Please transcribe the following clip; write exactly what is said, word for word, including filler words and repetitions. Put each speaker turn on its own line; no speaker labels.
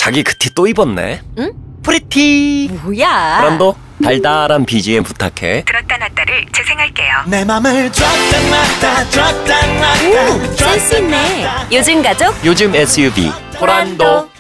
자기 그 티 또 입었네.
응?
프리티.
뭐야?
브란도 달달한 비지엠 부탁해.
들었다 놨다를 재생할게요.
내 맘을 줬다 놨다 줬다 놨다.
오, 센스 있네. 요즘 가족
요즘 에스유브이 브란도.